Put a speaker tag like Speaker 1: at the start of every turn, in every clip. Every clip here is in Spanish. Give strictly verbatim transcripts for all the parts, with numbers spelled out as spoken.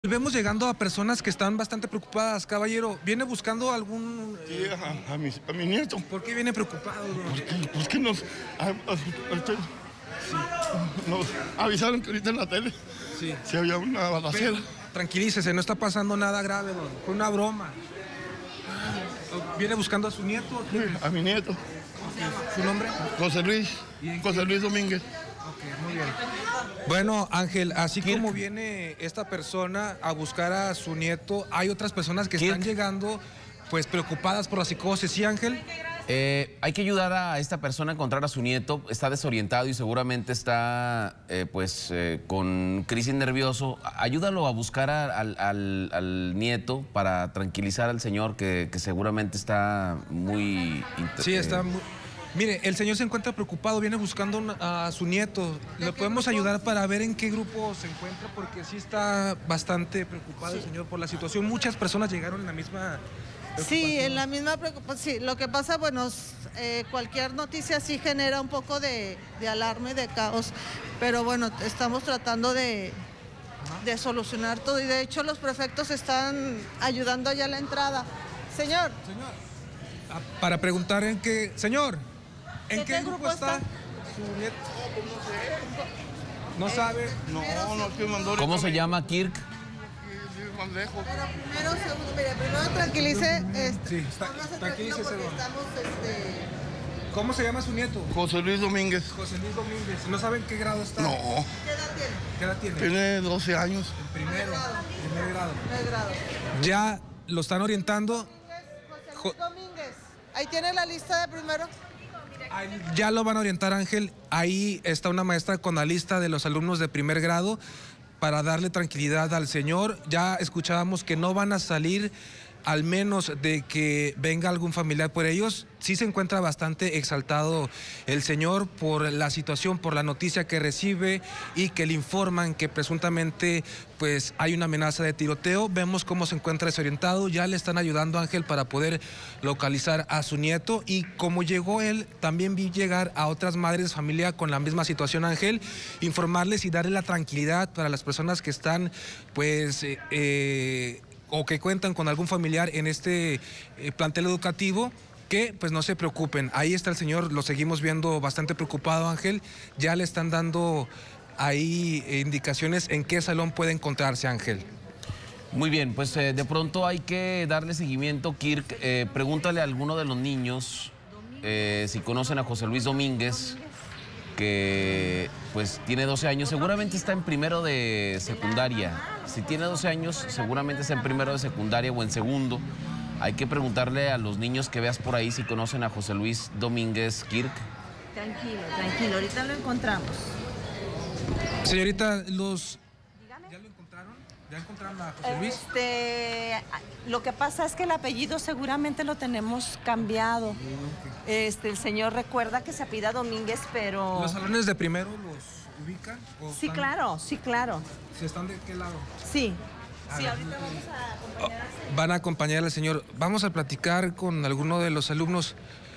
Speaker 1: Vemos llegando a personas que están bastante preocupadas, caballero. ¿Viene buscando algún...?
Speaker 2: Sí, a, a, mi, a mi nieto.
Speaker 1: ¿Por qué viene preocupado?
Speaker 2: Porque, pues que nos, a, a, sí. nos avisaron que ahorita en la tele sí, sí había una balacera.
Speaker 1: Pero, tranquilícese, no está pasando nada grave, don. Fue una broma. ¿Viene buscando a su nieto?
Speaker 2: Sí, a mi nieto.
Speaker 1: ¿Su nombre?
Speaker 2: José Luis. José Luis Domínguez.
Speaker 1: Ok, muy bien. Bueno, Ángel, así Kirk. Como viene esta persona a buscar a su nieto, hay otras personas que Kirk. están llegando pues preocupadas por la psicosis, ¿sí, Ángel?
Speaker 3: Eh, hay que ayudar a esta persona a encontrar a su nieto. Está desorientado y seguramente está eh, pues eh, con crisis nervioso. Ayúdalo a buscar a, al, al, al nieto para tranquilizar al señor que, que seguramente está muy...
Speaker 1: Sí, está muy... Mire, el señor se encuentra preocupado, viene buscando a su nieto. ¿Le podemos ayudar para ver en qué grupo se encuentra? Porque sí está bastante preocupado sí. el señor por la situación. Muchas personas llegaron en la misma preocupación.
Speaker 4: Sí, en la misma preocupación. Sí, lo que pasa, bueno, eh, cualquier noticia sí genera un poco de, de alarma y de caos. Pero bueno, estamos tratando de, de solucionar todo. Y de hecho los prefectos están ayudando allá a la entrada. Señor.
Speaker 1: Señor. Para preguntar en qué... Señor. ¿En qué, qué grupo, grupo está? está? Su nieto. ¿No sabe?
Speaker 2: No, no, que mandó.
Speaker 3: ¿Cómo se llama, Kirk?
Speaker 2: Más lejos.
Speaker 4: Pero primero, segundo, mire, primero tranquilice. Este,
Speaker 1: sí, está, tranquilícese.
Speaker 4: Estamos, este...
Speaker 1: ¿Cómo se llama su nieto?
Speaker 2: José Luis Domínguez.
Speaker 1: José Luis Domínguez. ¿No saben qué grado está?
Speaker 2: No.
Speaker 4: ¿Qué edad tiene?
Speaker 1: ¿Qué edad tiene?
Speaker 2: Tiene doce años.
Speaker 1: El primero. Primer grado.
Speaker 4: Primer grado.
Speaker 1: Ya lo están orientando.
Speaker 4: José Luis Domínguez. Ahí tiene la lista de primero.
Speaker 1: Ya lo van a orientar, Ángel. Ahí está una maestra con la lista de los alumnos de primer grado para darle tranquilidad al señor. Ya escuchábamos que no van a salir al menos de que venga algún familiar por ellos. Sí se encuentra bastante exaltado el señor por la situación, por la noticia que recibe y que le informan que presuntamente pues hay una amenaza de tiroteo. Vemos cómo se encuentra desorientado. Ya le están ayudando, Ángel, para poder localizar a su nieto. Y como llegó él, también vi llegar a otras madres de familia con la misma situación, Ángel, informarles y darle la tranquilidad para las personas que están pues... Eh, eh, o que cuentan con algún familiar en este eh, plantel educativo, que pues no se preocupen. Ahí está el señor, lo seguimos viendo bastante preocupado, Ángel. Ya le están dando ahí eh, indicaciones en qué salón puede encontrarse, Ángel.
Speaker 3: Muy bien, pues eh, de pronto hay que darle seguimiento, Kirk. Eh, pregúntale a alguno de los niños eh, si conocen a José Luis Domínguez, que pues tiene doce años, seguramente está en primero de secundaria. Si tiene doce años, seguramente está en primero de secundaria o en segundo. Hay que preguntarle a los niños que veas por ahí si conocen a José Luis Domínguez, Kirk.
Speaker 5: Tranquilo, tranquilo, ahorita lo encontramos.
Speaker 1: Señorita, los... ¿Ya lo encontraron? ¿Ya encontraron a José Luis?
Speaker 5: Este, lo que pasa es que el apellido seguramente lo tenemos cambiado. Este, el señor recuerda que se apellida Domínguez, pero...
Speaker 1: ¿Los salones de primero los ubican?
Speaker 5: Sí, están... claro, sí, claro.
Speaker 1: ¿Se están de qué lado?
Speaker 5: Sí.
Speaker 1: A
Speaker 5: sí,
Speaker 1: ver,
Speaker 5: ahorita vamos a acompañar al señor.
Speaker 1: Van a acompañar al señor. Vamos a platicar con alguno de los alumnos.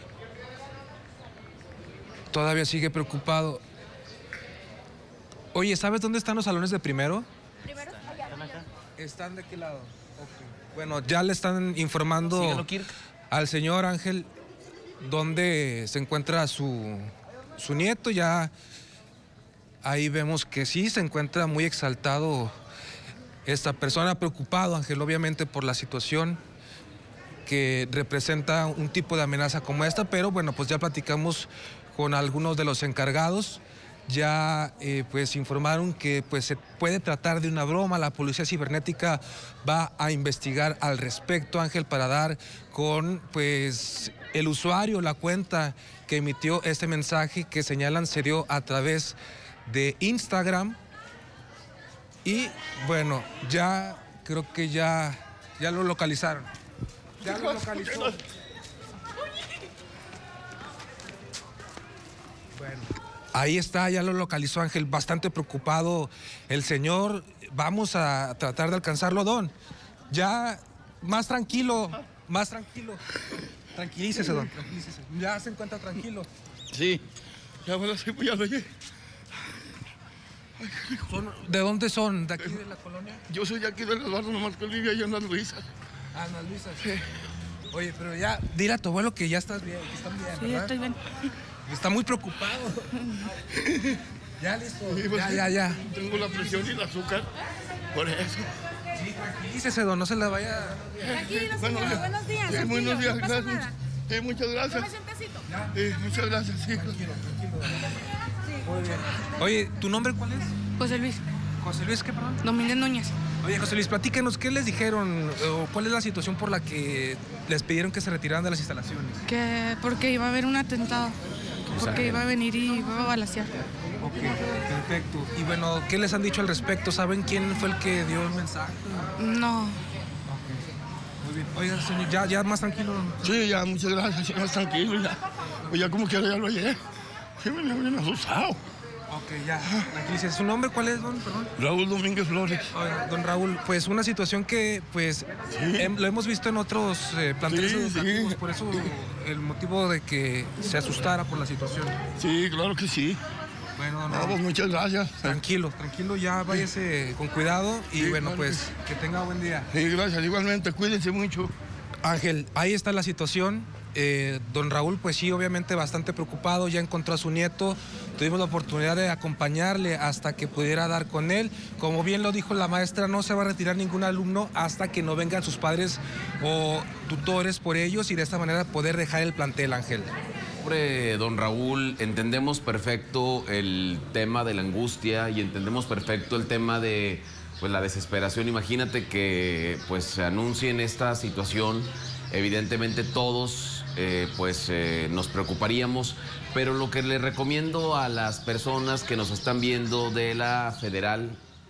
Speaker 1: Todavía sigue preocupado. Oye, ¿sabes dónde están los salones de primero?
Speaker 5: Primero, allá. ¿Están acá?
Speaker 1: ¿Están de qué lado? Okay. Bueno, ya le están informando
Speaker 3: Síguelo, Kirk.
Speaker 1: al señor Ángel dónde se encuentra su, su nieto. Ya ahí vemos que sí se encuentra muy exaltado esta persona, preocupado, Ángel, obviamente por la situación que representa un tipo de amenaza como esta, pero bueno, pues ya platicamos con algunos de los encargados. Ya eh, pues informaron que pues se puede tratar de una broma. La policía cibernética va a investigar al respecto, Ángel, para dar con pues el usuario, la cuenta que emitió este mensaje que señalan se dio a través de Instagram. Y bueno, ya creo que ya, ya lo localizaron. Ya lo localizó. Bueno. Ahí está, ya lo localizó, Ángel, bastante preocupado el señor. Vamos a tratar de alcanzarlo, don. Ya, más tranquilo, más tranquilo. Tranquilícese, don, tranquilícese. Ya se encuentra tranquilo.
Speaker 2: Sí, ya, bueno, sí, ya lo llegué.
Speaker 1: Son- ¿De dónde son? ¿De aquí de la colonia?
Speaker 2: Yo soy de aquí del Eduardo, nomás que Olivia y en las Luisas.
Speaker 1: Ah, Ana Luisa. Sí. Oye, pero ya, dile a tu abuelo que ya estás bien, que están bien,
Speaker 6: Sí,
Speaker 1: ¿verdad?
Speaker 6: estoy bien.
Speaker 1: Está muy preocupado. Ya, listo.
Speaker 2: Sí, pues,
Speaker 1: Ya, ya, ya.
Speaker 2: Tengo la presión y el azúcar, por eso.
Speaker 1: Sí, tranquilícese, don, no se la vaya...
Speaker 6: Tranquilo,
Speaker 2: Bueno,
Speaker 6: señor.
Speaker 2: ya-
Speaker 6: Buenos días.
Speaker 2: Sí,
Speaker 6: tranquilo,
Speaker 2: buenos días,
Speaker 6: no pasa
Speaker 2: gracias.
Speaker 6: nada.
Speaker 2: Sí, muchas gracias.
Speaker 6: Tómese un tecito.
Speaker 2: Sí, muchas gracias, sí.
Speaker 1: Muy bien. Oye, ¿tu nombre cuál es?
Speaker 6: José Luis
Speaker 1: José Luis, ¿qué, perdón?
Speaker 6: Domínguez Núñez.
Speaker 1: Oye, José Luis, platícanos, ¿qué les dijeron o cuál es la situación por la que les pidieron que se retiraran de las instalaciones?
Speaker 6: Que porque iba a haber un atentado. Porque iba a venir y iba a balacear.
Speaker 1: Ok, perfecto. Y bueno, ¿qué les han dicho al respecto? ¿Saben quién fue el que dio el mensaje?
Speaker 6: No.
Speaker 1: Muy bien. Oiga, señor, ya, ya más tranquilo.
Speaker 2: Sí, ya, muchas gracias, ya, más tranquilo, ya. Pues ya como quiera ya lo hallé. Sí, me venía bien asustado.
Speaker 1: Ok, ya. Tranquilícese. ¿Su nombre cuál es, don? Perdón.
Speaker 2: Raúl Domínguez Flores.
Speaker 1: Oiga, don Raúl, pues una situación que pues hem- lo hemos visto en otros eh, planteles
Speaker 2: Sí,
Speaker 1: educativos,
Speaker 2: sí.
Speaker 1: por eso el motivo de que se asustara por la situación.
Speaker 2: Sí, claro que sí.
Speaker 1: Bueno, don
Speaker 2: No,
Speaker 1: Raúl,
Speaker 2: pues muchas gracias.
Speaker 1: tranquilo, tranquilo, ya váyase con cuidado y
Speaker 2: Sí,
Speaker 1: bueno,
Speaker 2: claro
Speaker 1: pues que tenga buen día.
Speaker 2: Sí, gracias, igualmente, cuídense mucho.
Speaker 1: Ángel, ahí está la situación. Eh, don Raúl, pues sí, obviamente bastante preocupado, ya encontró a su nieto, tuvimos la oportunidad de acompañarle hasta que pudiera dar con él. Como bien lo dijo la maestra, no se va a retirar ningún alumno hasta que no vengan sus padres o tutores por ellos y de esta manera poder dejar el plantel, Ángel.
Speaker 3: Hombre, don Raúl, entendemos perfecto el tema de la angustia y entendemos perfecto el tema de pues, la desesperación. Imagínate que pues, se anuncien esta situación. Evidentemente todos eh, pues, eh, nos preocuparíamos, pero lo que le recomiendo a las personas que nos están viendo de la Federal,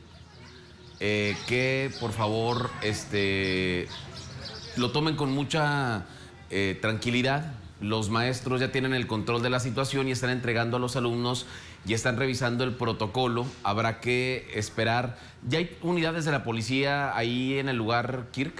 Speaker 3: eh, que por favor este, lo tomen con mucha eh, tranquilidad. Los maestros ya tienen el control de la situación y están entregando a los alumnos y están revisando el protocolo. Habrá que esperar. ¿Ya hay unidades de la policía ahí en el lugar, Kirk?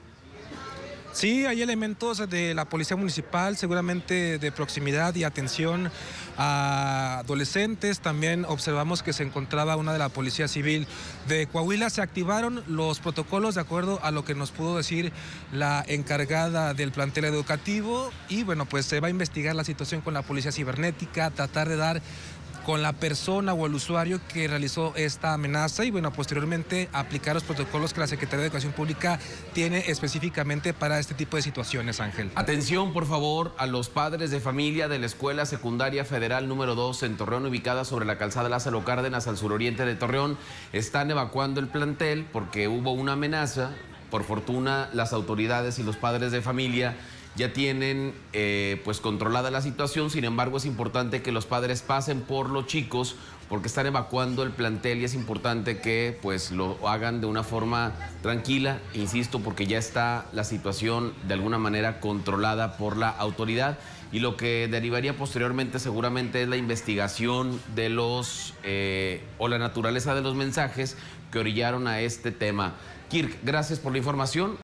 Speaker 1: Sí, hay elementos de la Policía Municipal, seguramente de proximidad y atención a adolescentes. También observamos que se encontraba una de la Policía Civil de Coahuila. Se activaron los protocolos de acuerdo a lo que nos pudo decir la encargada del plantel educativo y bueno, pues se va a investigar la situación con la Policía Cibernética, tratar de dar con la persona o el usuario que realizó esta amenaza y bueno, posteriormente aplicar los protocolos que la Secretaría de Educación Pública tiene específicamente para este tipo de situaciones, Ángel.
Speaker 3: Atención, por favor, a los padres de familia de la Escuela Secundaria Federal número dos en Torreón, ubicada sobre la calzada Lázaro Cárdenas, al suroriente de Torreón. Están evacuando el plantel porque hubo una amenaza. Por fortuna, las autoridades y los padres de familia ya tienen eh, pues controlada la situación. Sin embargo, es importante que los padres pasen por los chicos porque están evacuando el plantel y es importante que pues lo hagan de una forma tranquila, insisto, porque ya está la situación de alguna manera controlada por la autoridad y lo que derivaría posteriormente seguramente es la investigación de los eh, o la naturaleza de los mensajes que orillaron a este tema. Kirk, gracias por la información.